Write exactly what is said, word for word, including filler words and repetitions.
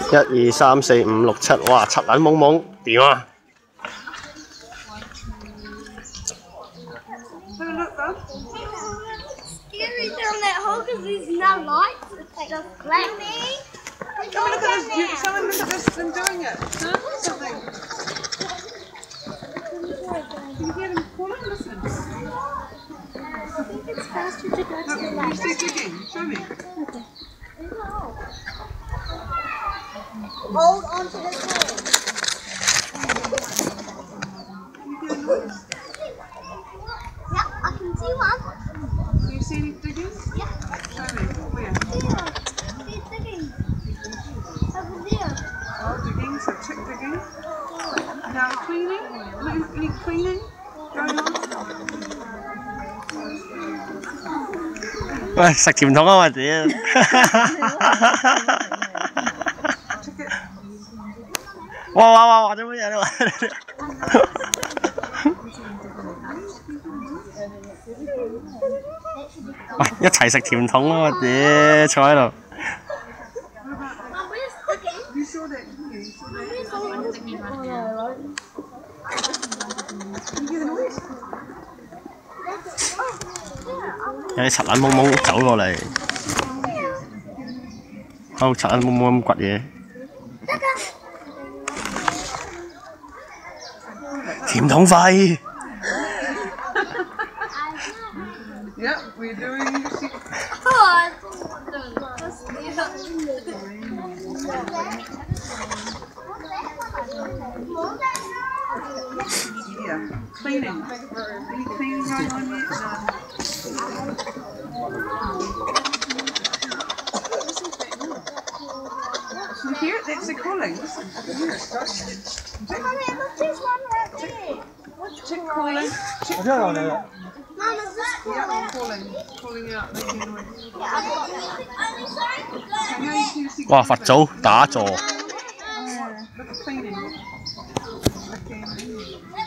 一二三四五六七，哇！柒撚懵懵，掂啊！ Scary down that hole because there's no lights. It's just black. Come and look at this. Someone look at this them doing it. Huh? Something. Can you hear them calling? Listen. I think it's faster to go to the Look, light. you see digging. Show me. Okay. Hold on to his hand. Can you hear the noise? Yeah, I can see one. Do you see any digging? Yeah. Show me. Where? Yeah. He's digging. Over there. Oh, digging. So tick digging. Now cleaning. Any, any cleaning going on? 喂，食甜筒啊！我屌！哇哇哇！畫咗乜嘢咧？喂，一齊食甜筒啊！我屌，坐喺度。 You saw that, didn't you? You saw that. Can you hear the noise? 有啲柒撚懵懵走過嚟，喺度柒撚懵懵咁掘嘢。甜筒費。 Yeah, we're doing. Oh, Yeah, cleaning. Any cleaning going on yet? No. You hear it? That's the calling. Listen. there's one right there. Chick calling. Chick 我聽落嚟啦。 Mum, is this Yeah, calling. Calling out, making noise. Yeah, I've got only sorry. So now you can see. 哇！佛祖打坐。 Look at cleaning. Okay.